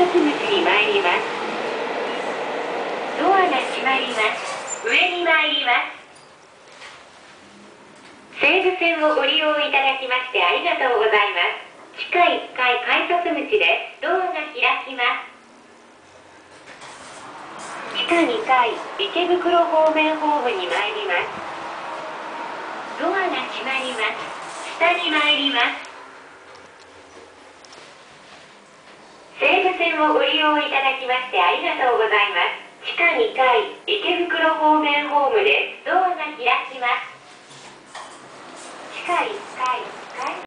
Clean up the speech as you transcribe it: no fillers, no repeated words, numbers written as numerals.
口に参ります。ドアが閉まります。上に参ります。西武線をご利用いただきましてありがとうございます。地下1階改札口です。ドアが開きます。地下2階池袋方面ホームに参ります。ドアが閉まります。下に参ります。西武線をご利用いただきましてありがとうございます。地下2階池袋方面ホームです。ドアが開きます。地下1階